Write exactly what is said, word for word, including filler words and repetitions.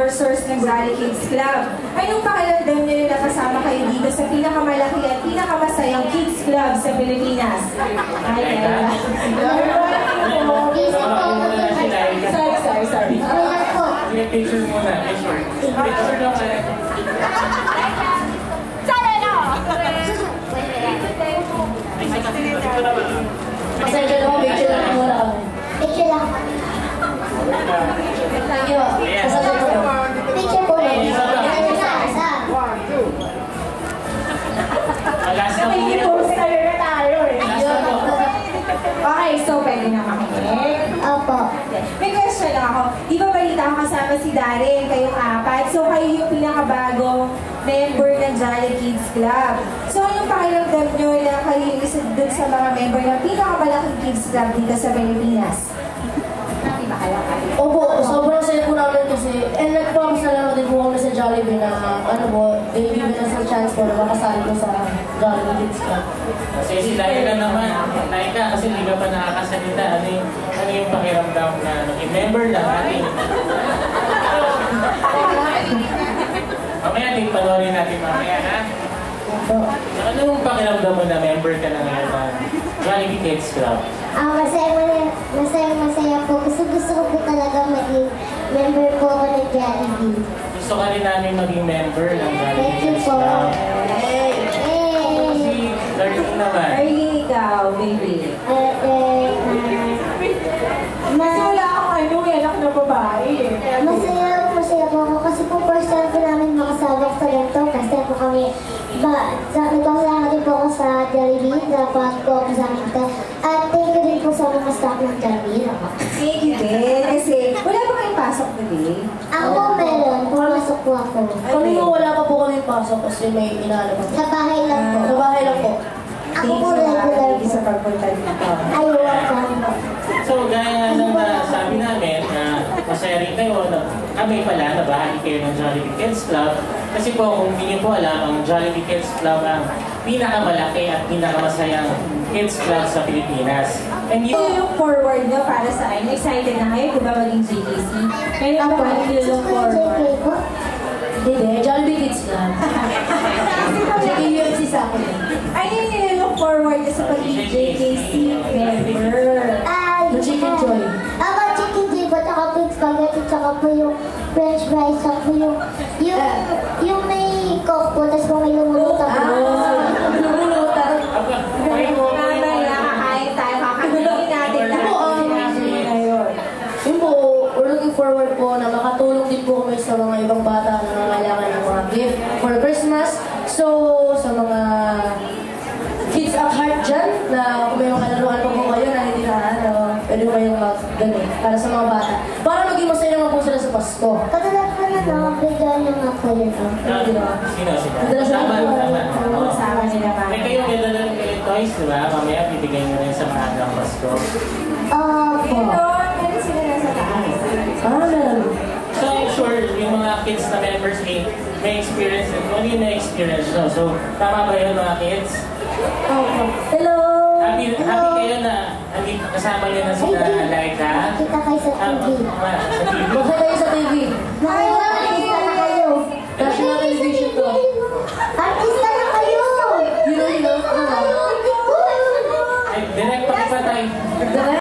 endorsers ng Jolly Kids Club. Anong pakiramdam nyo na kasama kayo dito sa pinakamalaki at pinakamasayang kids club sa Pilipinas? Ay, ay, ay. Sorry, sorry, sorry. Picture muna. Picture lang kayo. Sana na! Pasensya na mo, picture lang muna kami. Picture lang. Thank you. Pasensya po. Picture po lang. One, two. Last na po. Post tayo na tayo eh. Last na po. Okay, so pwede na makinig. Opo. May question lang ako. Di ba balita ko kasama si Darren, kayong apat? So kayo yung pinakabagong member ng Jolly Kids Club. So anong pakiramdam nyo na kayo yung isa dun sa mga member ng pinakamalaking kids club dito sa Pilipinas? Natin ba kayo kayo? Opo, sobrang saya po namin kasi, and nag-promise na lang din po kami sa Jollibee na, ano po, they give us a chance po na makasali po sa Jollibee Kids Club. Kasi si Laika naman, Laika, kasi hindi ka pa nakakasalita. Ano yung, ano yung pakiramdam na naging member lang natin? Mamaya din, panoorin natin mamaya, ha? Ano yung pakiramdam mo na member ka na ngayon ng Jollibee Kids Club? Ah, masaya, masaya, masaya po. Gusto, gusto ko po talaga maging member po ako ng Jollibee. Gusto ka rin namin maging member ng Jollibee Thank you Kids po. Club. Hey! Si Darlene naman. Darlene, ikaw, baby. Eh, eh, Kasi wala akong ano, anak na babae eh. masaya, masaya po ako kasi po first time po namin makasabak sa ganito. First time po kami, ba, sa, nagpakasama din po ako sa Jollibee, sa Pasko, kasama kita. At thank you din po sa mga staff ng Jollibee. Thank you din. Kasi wala ba kayong pasok na din? Ako meron, pumasok po ako. Kami mo wala pa po kami pasok kasi may inaano pa. Sa bahay lang po. Sa bahay lang po. Ako Thank po you, regular Abby, po. sa pagpunta dito. Ay, welcome po. So, gaya ng nasabi namin, na masaya rin kayo na kami pala, nabahagi kayo ng Jollibee Kids Club. Kasi po, kung hindi niyo po alam, ang Jollibee Kids Club ang pinakamalaki at pinakamasayang kids club sa Pilipinas. And you Ano yung forward nyo para sa akin? Excited na kayo, di ba maging J K C? Kaya ba kayo yung forward? po? Hindi, Jollibee Kids Club. Sige, U F C sa akin. Ano yung nilalook forward nyo sa pagiging J K C member? Ay, The Chicken Joy. Ako, chicken joy po, tsaka po yung spaghetti, tsaka po yung french fries, tsaka po yung, yung, yung may coke po, tapos po may lumulutan po. Ah, lumulutan. Mamaya, kakain tayo, kakainin natin lahat yung sinabi nyo ngayon. Yun po, we're looking forward po na makatulong din po kami sa mga ibang bata na nangangailangan ng mga gift for Christmas. So, sa mga kids at heart dyan, na kung may mga kalaruan po po kayo na hindi na ano, pwede ko kayong mag-ganun para sa mga bata. Para maging masaya naman po sila sa Pasko. Katulad po na nakabigyan ng Makulit. Sino? Sino? Madalas na Tama, po. tama. Oo. Kasama nila pa. May kayo, may dala rin kayo toys, di ba? Mamaya bibigay nyo rin sa mga hanggang Pasko. Opo. Meron, meron sila nasa taas. Ah, meron. So, I'm sure yung mga kids na members may, may experience din. Ano yung may experience nyo? So, tama ba yun mga kids? Opo. Hello! Happy, happy kayo na hindi kasama nyo na sila Laika? Kita kayo sa Ah, T V. ah, sa T V. Basta kayo sa T V. Nakikita na kayo. National television to. Artista na kayo! You know, you know. Ay, direct pakipatay.